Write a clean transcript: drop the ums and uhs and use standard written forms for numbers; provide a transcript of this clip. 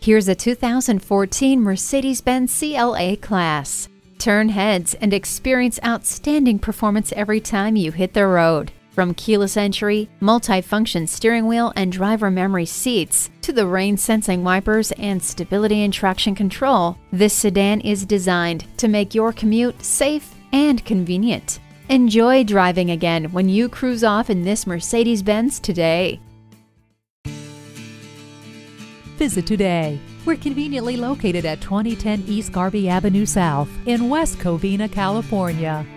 Here's a 2014 Mercedes-Benz CLA Class. Turn heads and experience outstanding performance every time you hit the road. From keyless entry, multi-function steering wheel and driver memory seats, to the rain-sensing wipers and stability and traction control, this sedan is designed to make your commute safe and convenient. Enjoy driving again when you cruise off in this Mercedes-Benz today. Visit today. We're conveniently located at 2010 East Garvey Avenue South in West Covina, California.